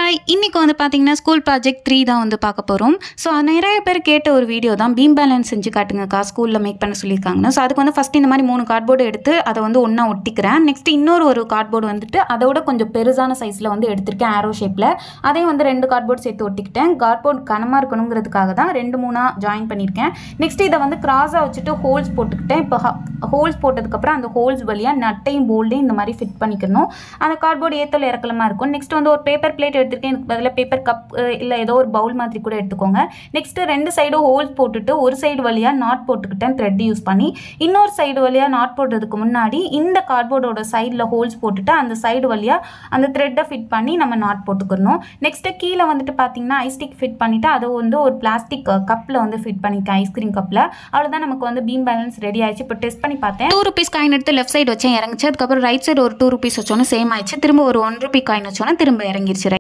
Hi இன்னைக்கு வந்து பார்த்தீங்கன்னா ஸ்கூல் ப்ராஜெக்ட் 3 தான் வந்து பார்க்க போகிறோம். ஸோ நிறைய பேர் கேட்ட ஒரு வீடியோ தான் பீம் பேலன்ஸ் செஞ்சு காட்டுங்கக்கா ஸ்கூலில் மேக் பண்ண சொல்லியிருக்காங்கன்னு. ஸோ அதுக்கு வந்து ஃபஸ்ட் இந்த மாதிரி 3 கார்ட்போர்டு எடுத்து அதை வந்து ஒன்றா ஒட்டிக்கிறேன். நெக்ஸ்ட் இன்னொரு கார்ட்போர்டு வந்துட்டு அதோட கொஞ்சம் பெருசான சைஸில் வந்து எடுத்திருக்கேன் ஆரோ ஷேப்பில். அதையும் வந்து 2 கார்ட்போர்டு சேர்த்து ஒட்டிக்கிட்டேன். கார்ட்போர்டு கனமாக இருக்கணுங்கிறதுக்காக தான் 2-3 ஜாயின் பண்ணியிருக்கேன். நெக்ஸ்ட் இதை வந்து கிராஸாக வச்சுட்டு ஹோல்ஸ் போட்டுக்கிட்டேன். இப்போ ஹோல்ஸ் போட்டதுக்கப்புறம் அந்த ஹோல்ஸ் வழியாக நட்டையும் போல்டையும் இந்த மாதிரி ஃபிட் பண்ணிக்கணும். அந்த கார்ட்போர்டு ஏத்தல் இறக்கலமாக இருக்கும். நெக்ஸ்ட் வந்து ஒரு பேப்பர் பிளேட் எடுத்துருக்கேன். இதுக்கு பதிலாக பேப்பர் கப் இல்லை ஏதோ ஒரு பவுல் மாதிரி கூட எடுத்துக்கோங்க. நெக்ஸ்ட்டு 2 சைடும் ஹோல்ஸ் போட்டுட்டு ஒரு சைடு வழியாக நாட் போட்டுக்கிட்டேன் த்ரெட் யூஸ் பண்ணி. இன்னொரு சைடு வழியாக நாட் போடுறதுக்கு முன்னாடி இந்த கார்ட்போர்டோட சைடில் ஹோல்ஸ் போட்டுட்டு அந்த சைடு வழியாக அந்த த்ரெட்டை ஃபிட் பண்ணி நம்ம நாட் போட்டுக்கணும். நெக்ஸ்ட்டு கீழே வந்துட்டு பார்த்தீங்கன்னா ஐஸ்டிக் ஃபிட் பண்ணிவிட்டு அதை வந்து ஒரு பிளாஸ்டிக் கப்பில் வந்து ஃபிட் பண்ணிக்கேன், ஐஸ்கிரீம் கப்பில். அவ்வளோதான், நமக்கு வந்து பீம் பேலன்ஸ் ரெடி ஆயிடுச்சு. இப்போ டெஸ்ட் பண்ணி பார்த்தேன். 2 rupees காயின் எடுத்து லெஃப்ட் சைடு வச்சேன், இறங்கிச்சு. அதுக்கப்புறம் ரைட் சைடு ஒரு 2 rupees வச்சோன்னே சேம் ஆயிடுச்சு. திரும்ப ஒரு 1 rupee காயின் வச்சோன்னா திரும்ப இறங்கிருச்சு.